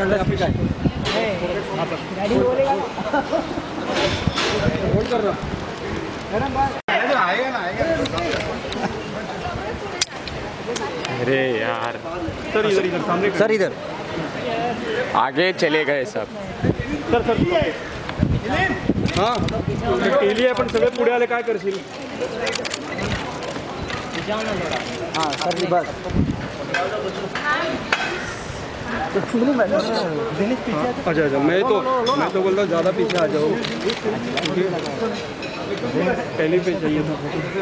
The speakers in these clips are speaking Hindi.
पकड़ना आपकी गाड़ी बोलेगा होल्ड कर रहा आएगा ना आएगा। अरे यार सर इधर इधर सामने सर इधर आगे चले गए सब। सर सर हां केली आपण सगळे पुढे आले काय करशील? हाँ सर जी बस अच्छा अच्छा मैं तो बोलता ज़्यादा पीछे आ जाओ पहले पे चाहिए था।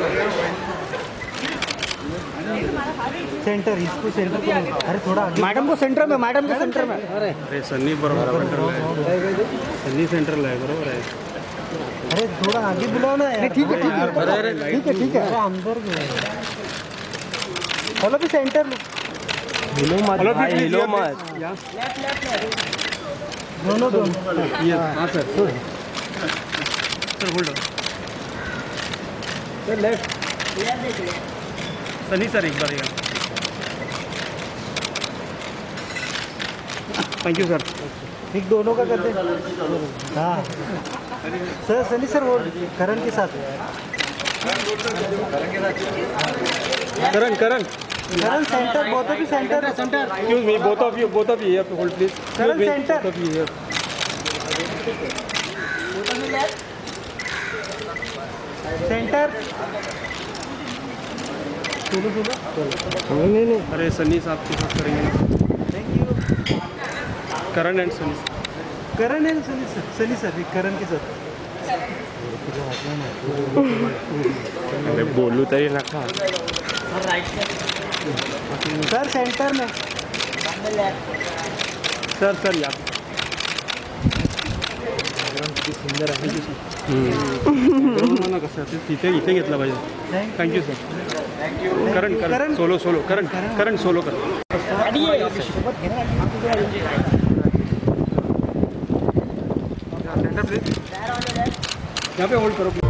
सेंटर इसको सेंटर पे अरे थोड़ा मैडम को सेंटर में अरे सन्नी बरोबर सेंटर है सन्नी सेंटर है बरोबर है। अरे थोड़ा आगे बुलाओ ना यार। ठीक है ठीक है अंदर हेलो भी सेंटर में हिलो मत दोनों हाँ sir hold sir left Sunny sir एक बार थैंक यू सर ठीक दोनों का कर दे। हाँ सर सनी सर वो करण के साथ Karan centre both of you centre excuse me both of you have to hold please. Karan centre both of you here centre नहीं अरे सन्नी साहब के साथ करेंगे ना। Thank you Karan and Sunny sir Karan के साथ अरे बोलू तरी नका। सर सेंटर में सर या किती सुंदर आहे ना कसं तिथे इथे घेतला पाहिजे। Thank you sir Karan solo Karan solo कर यहाँ पे होल्ड करो।